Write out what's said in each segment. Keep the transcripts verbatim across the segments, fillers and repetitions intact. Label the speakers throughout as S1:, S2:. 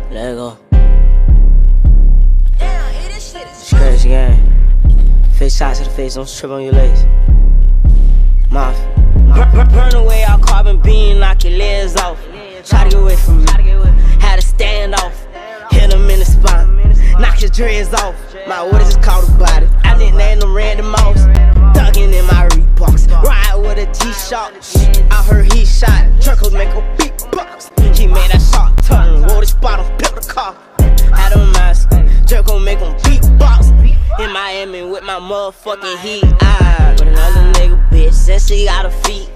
S1: Let it go. It's crazy game. Face shots to the face, don't trip on your legs. Mafia. Burn, burn, burn away all carbon beam, knock your legs off. Try to get away from me. Had to stand off. Hit him in the spine. Knock your dreads off. My orders just caught a body. I nicknamed them Random Mouse. Thuggin' in my Reeboks. Ride with a G-Shock. I heard he shot. Truckles make a beatbox. He made that shot turn. Roll the spot on, built the car. Had a mask. Jerk gon' make him beatbox. In Miami with my motherfucking heat. I with another nigga bitch. Said she got her feet.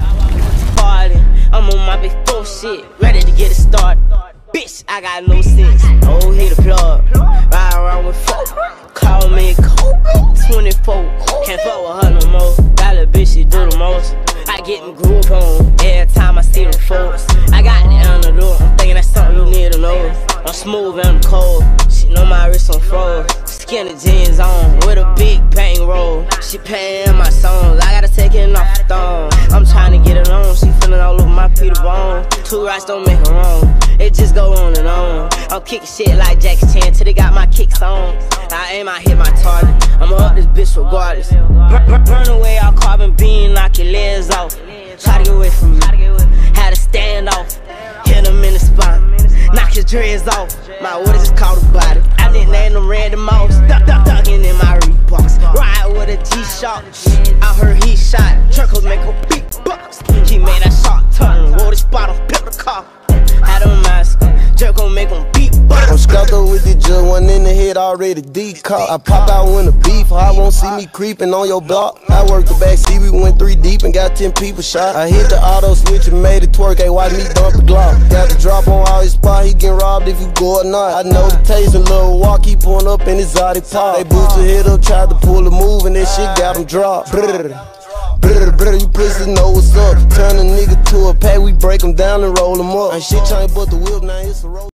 S1: I party. I'm on my big four shit. Ready to get it started. Bitch, I got no sense. Oh, hit the plug. Ride around with four. Call me Kobe. twenty-four. Can't fuck with her no more. That little bitch, she do the most. I get in groove on every time I see them folks. I got the antidote. I'm thinking that's something you need to know. I'm smooth and I'm cold. She know my wrist on froze. Skinny jeans on with a big bang roll. She paying my songs. I gotta take it off the thong. I'm trying to get it on. She feeling all over my Peter Bone. Two rights don't make her wrong. It just go on and on. I'm kicking shit like Jackie Chan till they got my kicks on. I aim, I hit my target. I'ma up this bitch regardless. Burn, burn, burn away all carbon beam, knock your legs off. Try to get away from me. Had to stand off. Hit him in the spine. Knock your dreads off. My orders just caught a body. I nicknamed them Random Mouse. Thuggin' in my Reeboks. Ride with a G-Shock. I heard he shot. Truckles make a beatbox. He made that shot turn. Roll the spot on, built the car. Had a mask. Jerk gon' make him beatbox.
S2: I'm strapped up with the jug, one in the head already decocked. I pop out when the beef, I won't see me creeping on your block. I worked the back seat, we went three deep and got ten people shot. I hit the auto switch and made it twerk, ain't watch me dump the Glock. Got the drop on all his spot, he get robbed if you go or not. I know the taste and little walk, he pulling up in his Zodi pop. They boosted hit up, tried to pull a move and that shit got him dropped. Brrr. Brrr, brrr, you pussies know what's up. Turn a nigga to a pack, we break him down and roll him up. Ain't shit trying but the whip, now it's a roll.